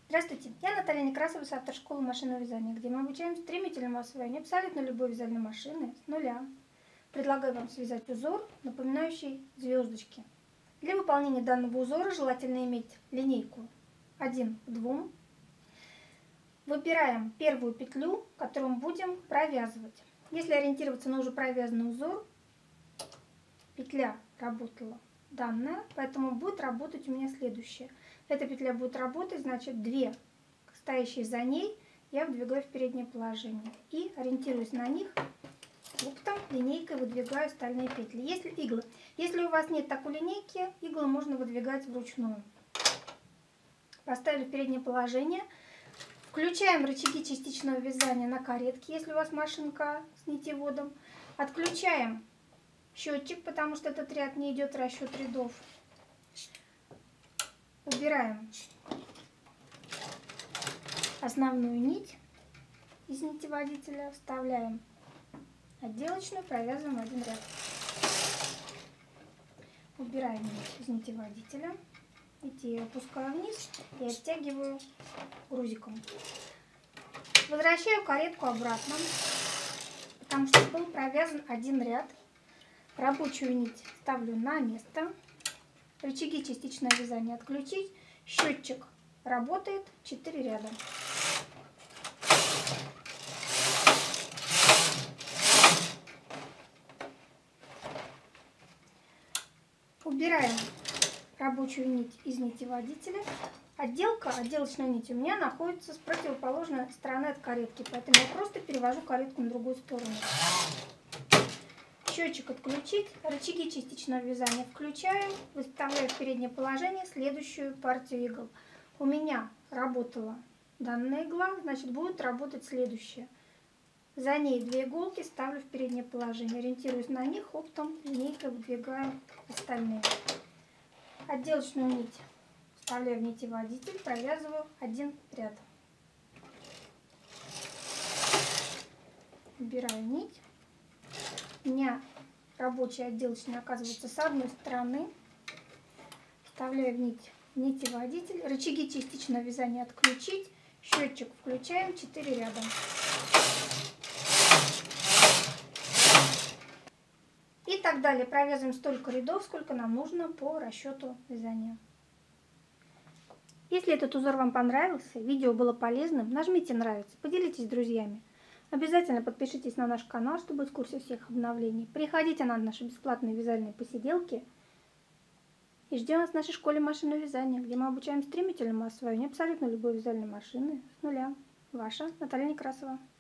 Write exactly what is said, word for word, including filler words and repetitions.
Здравствуйте, я Наталья Некрасова, автор школы машинного вязания, где мы обучаем стремительному освоению абсолютно любой вязальной машины с нуля. Предлагаю вам связать узор, напоминающий звездочки. Для выполнения данного узора желательно иметь линейку один к двум. Выбираем первую петлю, которую мы будем провязывать. Если ориентироваться на уже провязанный узор, петля работала данная, поэтому будет работать у меня следующее. Эта петля будет работать, значит, две стоящие за ней я выдвигаю в переднее положение и, ориентируясь на них, локтем, линейкой выдвигаю остальные петли. Если иглы, если у вас нет такой линейки, иглы можно выдвигать вручную. Поставили в переднее положение. Включаем рычаги частичного вязания на каретке, если у вас машинка с нитеводом. Отключаем счетчик, потому что этот ряд не идет расчет рядов. Убираем основную нить из нитеводителя, вставляем отделочную, провязываем один ряд. Убираем нить из нитеводителя, нити я опускаю вниз и оттягиваю грузиком. Возвращаю каретку обратно, потому что был провязан один ряд. Рабочую нить ставлю на место. Рычаги частичного вязания отключить. Счетчик работает, четыре ряда. Убираем рабочую нить из нитеводителя. Отделка, отделочная нить у меня находится с противоположной стороны от каретки, поэтому я просто перевожу каретку на другую сторону. Счетчик отключить, рычаги частичного вязания включаем, выставляю в переднее положение следующую партию игл. У меня работала данная игла, значит будет работать следующая. За ней две иголки ставлю в переднее положение, ориентируюсь на них, оптом линейкой выдвигаю остальные. Отделочную нить вставляю в нитеводитель, провязываю один ряд. Убираю нить. У меня рабочая отделочная оказывается с одной стороны. Вставляю в нить нитеводитель. Рычаги частичного вязания отключить. Счетчик включаем, четыре ряда. И так далее. Провязываем столько рядов, сколько нам нужно по расчету вязания. Если этот узор вам понравился, видео было полезным, нажмите нравится, поделитесь с друзьями. Обязательно подпишитесь на наш канал, чтобы быть в курсе всех обновлений. Приходите на наши бесплатные вязальные посиделки. И ждем вас в нашей школе машинного вязания, где мы обучаем стремительному освоению абсолютно любой вязальной машины с нуля. Ваша Наталья Некрасова.